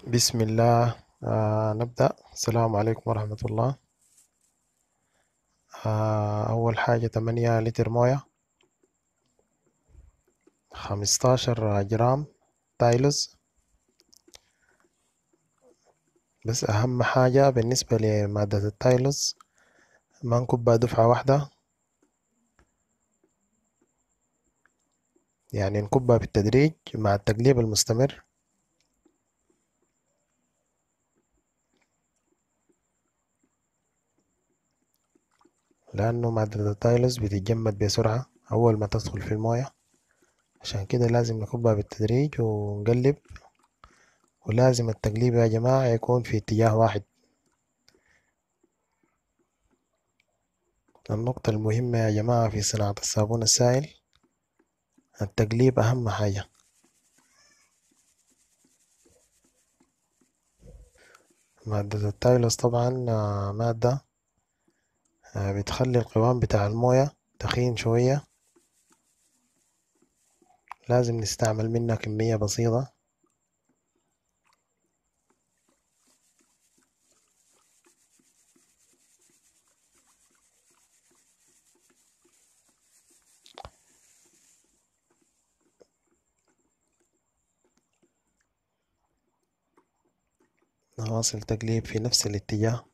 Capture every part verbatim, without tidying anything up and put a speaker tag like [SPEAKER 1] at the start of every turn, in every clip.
[SPEAKER 1] بسم الله. آه نبدأ. السلام عليكم ورحمة الله. آه أول حاجة تمانية لتر موية، خمستاشر جرام تايلوز. بس أهم حاجة بالنسبة لمادة التايلوز، ما نكبها دفعة واحدة، يعني نكبها بالتدريج مع التقليب المستمر، لأنه مادة التايلوز بتتجمد بسرعة أول ما تدخل في الموية. عشان كده لازم نكبها بالتدريج ونقلب، ولازم التقليب يا جماعة يكون في اتجاه واحد. النقطة المهمة يا جماعة في صناعة الصابون السائل، التقليب أهم حاجة. مادة التايلوس طبعا آه، مادة آه، بتخلي القوام بتاع الموية تخين شوية، لازم نستعمل منها كمية بسيطة. نواصل تقليب في نفس الاتجاه.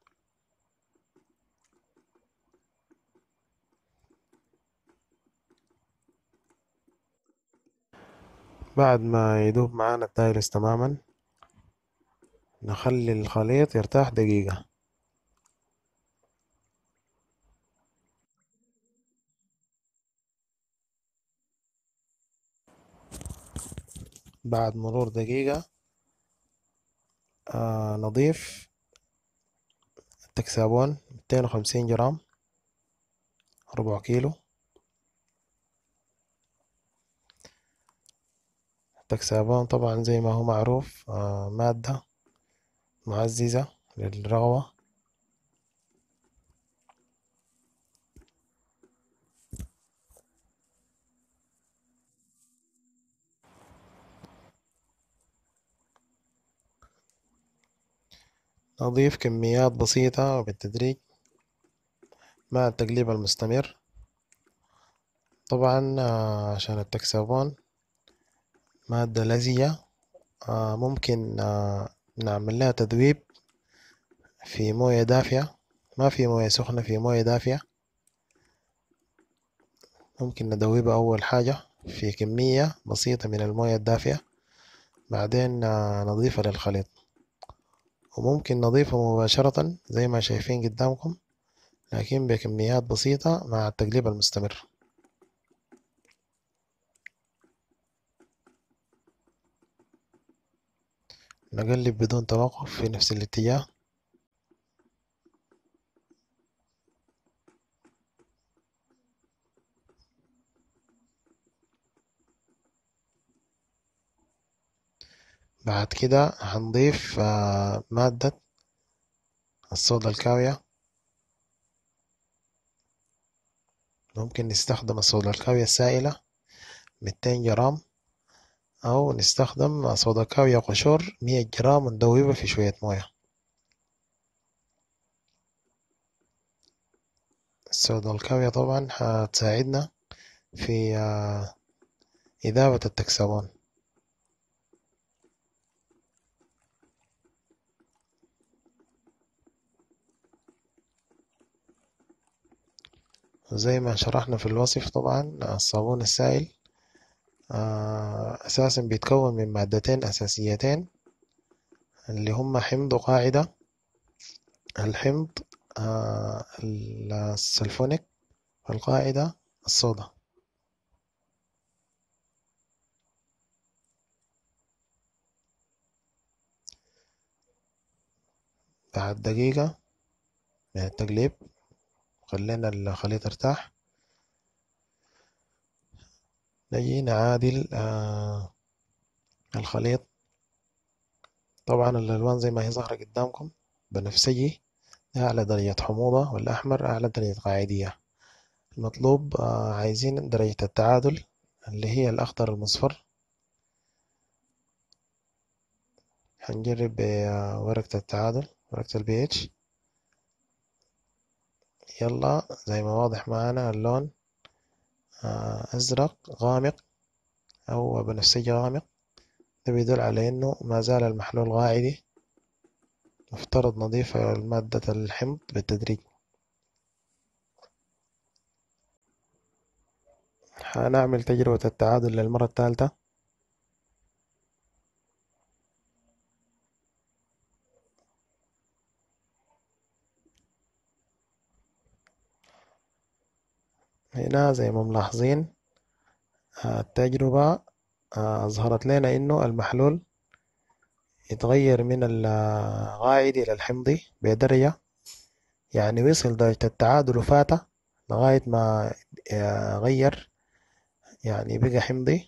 [SPEAKER 1] بعد ما يدوب معانا التايلوس تماما، نخلي الخليط يرتاح دقيقة. بعد مرور دقيقة آه نضيف التكسابون ميتين وخمسين جرام، ربع كيلو. التكسابون طبعا زي ما هو معروف آه مادة معززة للرغوة. نضيف كميات بسيطة وبالتدريج مع التقليب المستمر. طبعا آه، عشان التكسبون مادة لزجة، آه، ممكن آه، نعمل لها تذويب في موية دافية، ما في موية سخنة، في موية دافية. ممكن ندوبها أول حاجة في كمية بسيطة من الموية الدافية، بعدين آه، نضيفها للخليط، وممكن نضيفها مباشرة زي ما شايفين قدامكم، لكن بكميات بسيطة مع التقليب المستمر. نقلب بدون توقف في نفس الاتجاه. بعد كده هنضيف آه، مادة الصودا الكاوية. ممكن نستخدم الصودا الكاوية السائلة ميتين جرام، أو نستخدم صودا كاوية قشور مية جرام وندوبها في شوية موية. الصودا الكاوية طبعا هتساعدنا في آه، إذابة التكسبون. وزي ما شرحنا في الوصف طبعا الصابون السائل آه، أساسا بيتكون من مادتين أساسيتين، اللي هما حمض وقاعدة. الحمض آه، السلفونيك، والقاعدة الصودا. بعد دقيقة من التقليب، خلينا الخليط يرتاح، نجي نعادل آه الخليط. طبعا الألوان زي ما هي ظاهرة قدامكم، بنفسجي أعلى درجة حموضة، والأحمر أعلى درجة قاعدية. المطلوب آه عايزين درجة التعادل اللي هي الأخضر المصفر، هنجرب بورقة التعادل، ورقة البي اتش. يلا زي ما واضح معانا اللون آه، أزرق غامق أو بنفسجي غامق. ده بيدل على إنه ما زال المحلول غاعدي. مفترض نضيف مادة الحمض بالتدريج. هنعمل تجربة التعادل للمرة الثالثة. هنا زي ما ملاحظين آه، التجربة آه، أظهرت لنا إنه المحلول يتغير من الغائد إلى الحمضي بدرجة، يعني وصل درجة التعادل وفاتة لغاية ما آه، غير، يعني بقى حمضي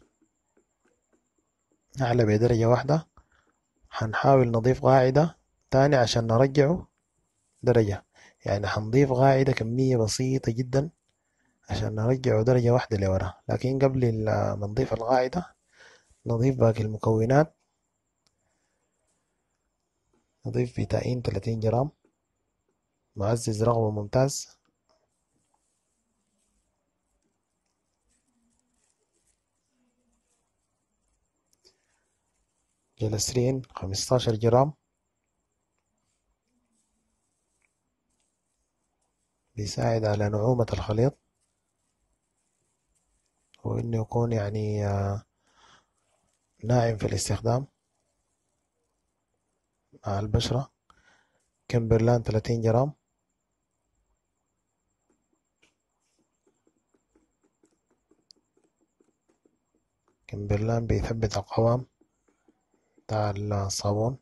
[SPEAKER 1] أعلى بدرجة واحدة. هنحاول نضيف قاعدة تاني عشان نرجعه درجة، يعني هنضيف قاعدة كمية بسيطة جدا عشان نرجعه درجة واحدة لورا. لكن قبل ال- ما نضيف القاعدة نضيف باقي المكونات. نضيف بيتاين ثلاثين جرام، معزز رغوة ممتاز، جلسرين خمستاشر جرام، بيساعد على نعومة الخليط وإنه يكون يعني آه، ناعم في الاستخدام مع البشرة. كمبرلان ثلاثين جرام، كمبرلان بيثبت القوام بتاع الصابون.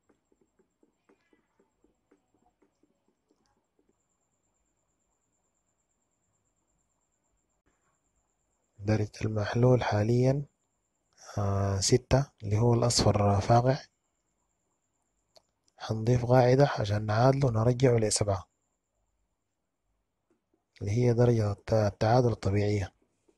[SPEAKER 1] درجة المحلول حاليا آه ستة، اللي هو الأصفر فاقع. هنضيف قاعدة عشان نعادله نرجعه لسبعة، اللي هي درجة الت- التعادل الطبيعية.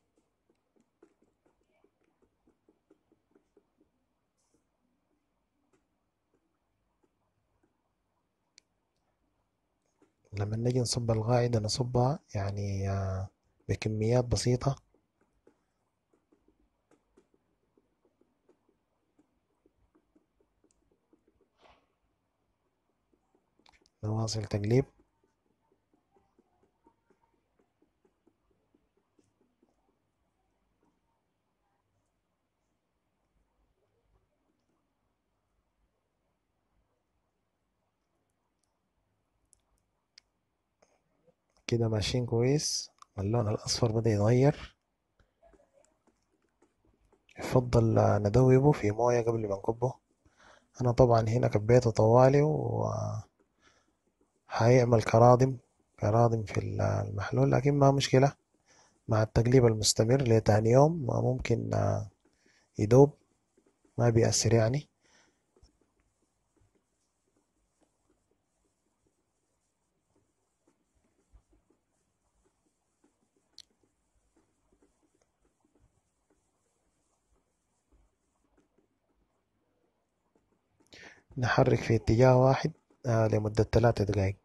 [SPEAKER 1] لما نجي نصب القاعدة نصبها يعني آه بكميات بسيطة. نواصل تقليب. كده ماشيين كويس. اللون الأصفر بدأ يتغير. يفضل آه، ندوبه في موية قبل ما نكبه. أنا طبعا هنا كبيته طوالي وهيعمل كرادم كرادم في المحلول، لكن ما مشكلة. مع التقليب المستمر لتاني يوم ممكن آه، يدوب، ما بيأثر يعني. نحرك في اتجاه واحد آه، لمدة ثلاثة دقائق.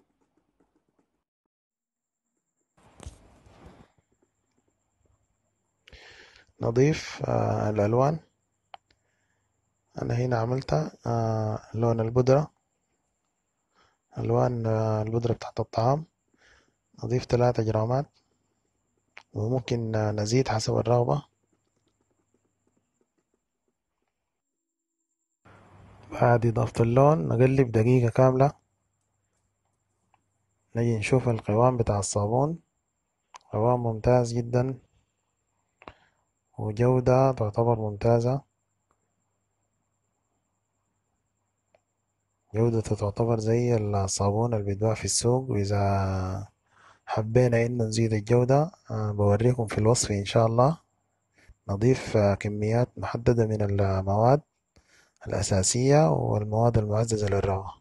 [SPEAKER 1] نضيف آه، الألوان. أنا هنا عملت آه، لون البودرة، ألوان آه، البودرة بتاعت الطعام. نضيف ثلاثة جرامات، وممكن آه، نزيد حسب الرغبة. بعد إضافة اللون نقلب دقيقة كاملة. نجي نشوف القوام بتاع الصابون. قوام ممتاز جدا، وجودة تعتبر ممتازة. جودته تعتبر زي الصابون اللي بيتباع في السوق. وإذا حبينا إنه نزيد الجودة آه، بوريكم في الوصف إن شاء الله. نضيف آه، كميات محددة من المواد الأساسية والمواد المعززة للرغوة.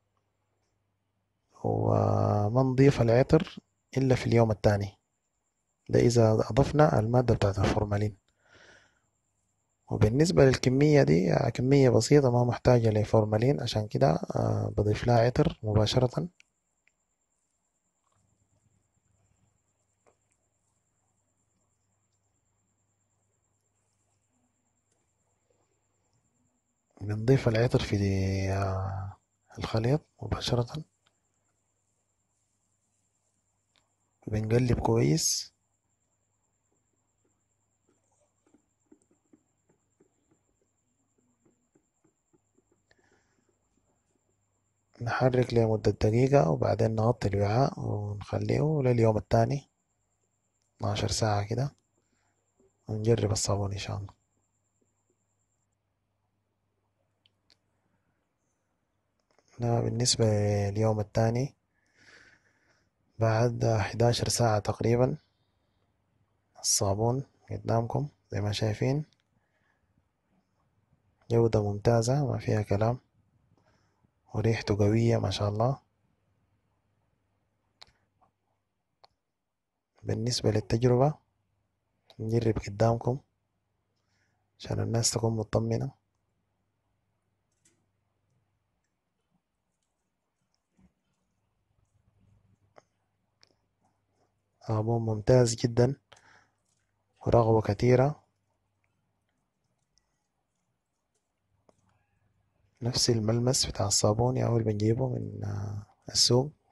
[SPEAKER 1] وما نضيف العطر إلا في اليوم الثاني. ده إذا أضفنا المادة بتاعت الفورمالين. وبالنسبة للكمية دي آه، كمية بسيطة ما محتاجة لفورمالين، عشان كده آه، بضيف لها عطر مباشرة. بنضيف العطر في آه، الخليط مباشرة. بنقلب كويس. نحرك لمدة دقيقة وبعدين نغطي الوعاء ونخليه لليوم التاني، اتناشر ساعة كده، ونجرب الصابون إن شاء الله. ده بالنسبة لليوم التاني. بعد حداشر ساعة تقريبا الصابون قدامكم زي ما شايفين، جودة ممتازة ما فيها كلام، وريحته قوية ما شاء الله. بالنسبة للتجربة نجرب قدامكم عشان الناس تكون مطمنة. صابون ممتاز جدا ورغوة كتيرة، نفس الملمس بتاع الصابون يعني اللي بنجيبه من آه، السوق